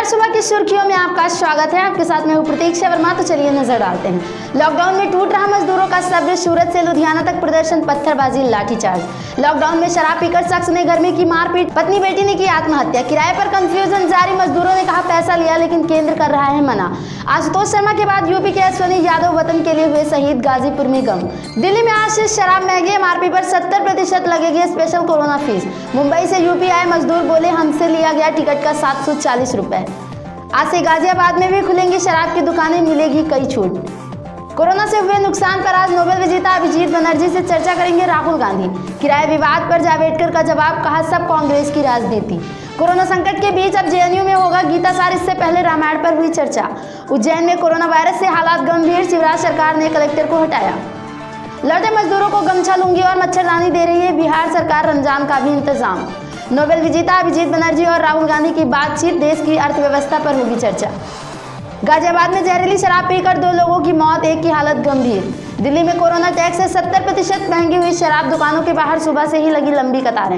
नमस्कार, सुबह की सुर्खियों में आपका स्वागत है। आपके साथ मैं हूं प्रतीक्षा वर्मा। तो चलिए नजर डालते हैं। लॉकडाउन में टूट रहा मजदूरों का सब्र। सूरत से लुधियाना तक प्रदर्शन, पत्थरबाजी, लाठीचार्ज। लॉकडाउन में शराब पीकर शख्स ने घर में की मारपीट, पत्नी बेटी ने की आत्महत्या। किराए पर कंफ्यूजन जारी, मजदूरों ने कहा पैसा लिया लेकिन केंद्र कर रहा है मना। आशुतोष शर्मा के बाद यूपी के अश्विनी यादव वतन के लिए हुए शहीद, गाजीपुर में गम। दिल्ली में आज से शराब महंगी, एमआरपी पर 70% लगेगी स्पेशल कोरोना फीस। मुंबई से यूपी आए मजदूर बोले हमसे लिया गया टिकट का 740 रुपए। आज से गाजियाबाद में भी खुलेंगी शराब की दुकानें, मिलेगी कई छूट। कोरोना से हुए नुकसान पर आज नोबेल विजेता अभिजीत बनर्जी से चर्चा करेंगे राहुल गांधी। किराए विवाद पर जावड़ेकर का जवाब, कहा सब कांग्रेस की राजनीति। कोरोना संकट के बीच अब जेएनयू में होगा गीतासार, इससे पहले रामायण पर हुई चर्चा। उज्जैन में कोरोना वायरस से हालात गंभीर, शिवराज सरकार ने कलेक्टर को हटाया। लौटे मजदूरों को गमछा, लुंगी और मच्छरदानी दे रही है बिहार सरकार, रमजान का भी इंतजाम। नोबेल विजेता अभिजीत बनर्जी और राहुल गांधी की बातचीत, देश की अर्थव्यवस्था पर होगी चर्चा। गाजियाबाद में जहरीली शराब पीकर 2 लोगों की मौत, एक की हालत गंभीर। दिल्ली में कोरोना टैक्स से 70% महंगी हुई शराब, दुकानों के बाहर सुबह से ही लगी लंबी कतारें।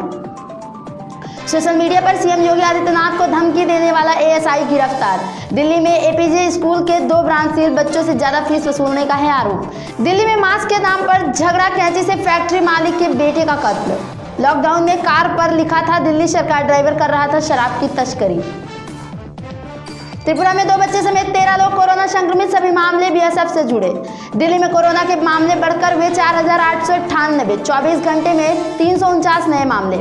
सोशल मीडिया पर सीएम योगी आदित्यनाथ को धमकी देने वाला एएसआई गिरफ्तार। दिल्ली में एपीजे स्कूल के 2 ब्रांच सील, बच्चों से ज्यादा फीस वसूलने का है आरोप। दिल्ली में मास्क के नाम पर झगड़ा, कैंची से फैक्ट्री मालिक के बेटे का कत्ल। लॉकडाउन में कार पर लिखा था दिल्ली सरकार, ड्राइवर कर रहा था शराब की तस्करी। त्रिपुरा में 2 बच्चे समेत 13 लोग कोरोना संक्रमित, सभी मामले बीएसएफ से जुड़े। दिल्ली में कोरोना के मामले बढ़कर हुए 4898, 24 घंटे में 349 नए मामले।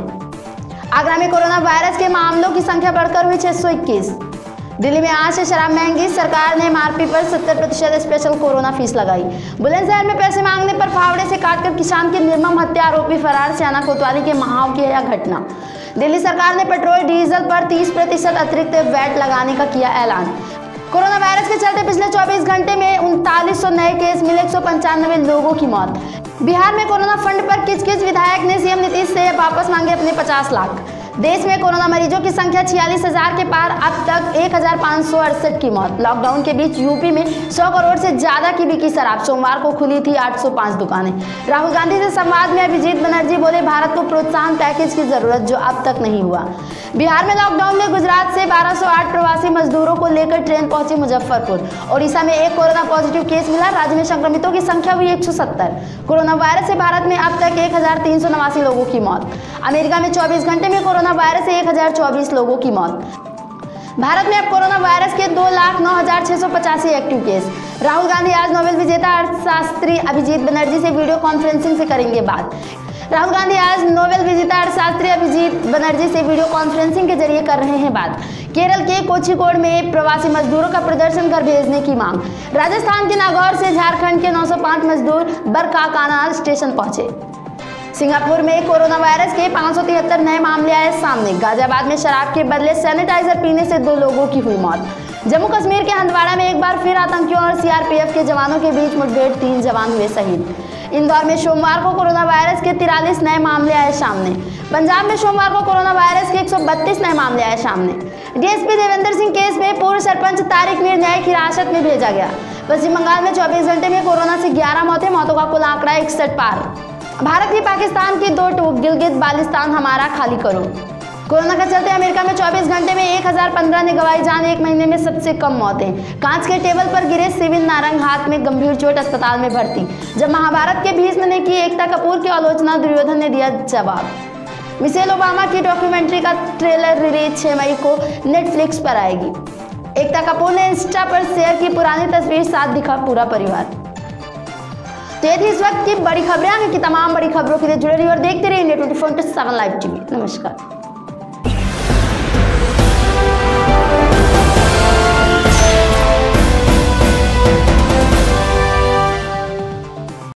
आगरा में कोरोना वायरस के मामलों की संख्या बढ़कर हुई 621। दिल्ली में आज से शराब महंगी, सरकार ने एमआरपी पर 70% स्पेशल कोरोना फीस लगाई। बुलंदशहर में पैसे मांगने पर फावड़े से काटकर किसान की निर्मम हत्या, आरोपी फरार, सियाना कोतवाली के महाव की यह घटना। दिल्ली सरकार ने पेट्रोल डीजल पर 30% अतिरिक्त वैट लगाने का किया ऐलान। कोरोना वायरस के चलते पिछले 24 घंटे में 3900 नए केस मिले, 195 लोगों की मौत। बिहार में कोरोना फंड पर किच-किच, विधायक ने सीएम नीतीश से वापस मांगे अपने 50 लाख। देश में कोरोना मरीजों की संख्या 46,000 के पार, अब तक 1568 की मौत। लॉकडाउन के बीच यूपी में 100 करोड़ से ज्यादा की बिकी शराब, सोमवार को खुली थी 805 दुकानें। राहुल गांधी से संवाद में अभिजीत बनर्जी बोले भारत को प्रोत्साहन पैकेज की जरूरत, जो अब तक नहीं हुआ। बिहार में लॉकडाउन में गुजरात से 1208 प्रवासी मजदूरों को लेकर ट्रेन पहुंची मुजफ्फरपुर। ओडिशा में 1 कोरोना पॉजिटिव केस मिला, राज्य में संक्रमितों की संख्या हुई 170। कोरोना वायरस से भारत में अब तक 1389 लोगों की मौत। अमेरिका में 24 घंटे में कोरोना वायरस से 1024 लोगों की मौत। भारत में अब कोरोना वायरस के 2,09,685 एक्टिव केस। राहुल गांधी आज नोबेल विजेता अर्थशास्त्री अभिजीत बनर्जी से वीडियो कॉन्फ्रेंसिंग से करेंगे बात। राहुल गांधी आज नोबेल विजेता अर्थशास्त्री अभिजीत बनर्जी से वीडियो कॉन्फ्रेंसिंग के जरिए कर रहे हैं बात। केरल के कोझिकोड में प्रवासी मजदूरों का प्रदर्शन, घर भेजने की मांग। राजस्थान के नागौर से झारखंड के 905 मजदूर बरकाकाना स्टेशन पहुंचे। सिंगापुर में कोरोना वायरस के 573 नए मामले आए सामने। गाजियाबाद में शराब के बदले सैनिटाइजर पीने से 2 लोगों की हुई मौत। जम्मू कश्मीर के हंदवाड़ा में एक बार फिर आतंकियों और सीआरपीएफ के जवानों के बीच मुठभेड़, 3 जवान हुए शहीद। इंदौर में सोमवार को कोरोना वायरस के 43 नए मामले आए सामने। पंजाब में सोमवार को कोरोना वायरस के 132 नए मामले आए सामने। डीएसपी देवेंद्र सिंह केस में पूर्व सरपंच तारिक मीर न्यायिक हिरासत में भेजा गया। पश्चिम बंगाल में 24 घंटे में कोरोना से 11 मौतें, मौतों का कुल आंकड़ा 61 पार। भारत की पाकिस्तान की 2 टूक, गिलगित बाल्टिस्तान हमारा, खाली करो। कोरोना के चलते अमेरिका में 24 घंटे में 1015 ने गंवाई जान, 1 महीने में सबसे कम मौतें। कांच के टेबल पर गिरे सिविल नारंग, हाथ में गंभीर चोट, अस्पताल में भर्ती। जब महाभारत के भीष्म ने की एकता कपूर की आलोचना, दुर्योधन ने दिया जवाब। मिशेल ओबामा की डॉक्यूमेंट्री का ट्रेलर रिलीज 6 मई को नेटफ्लिक्स पर आएगी। एकता कपूर ने इंस्टा पर शेयर की पुरानी तस्वीर, साथ दिखा पूरा परिवार। तो ये थी इस वक्त की बड़ी खबरें। आगे की तमाम बड़ी खबरों के लिए जुड़े रहिए और देखते रहिए इंडिया 24/7 लाइव टीवी। नमस्कार।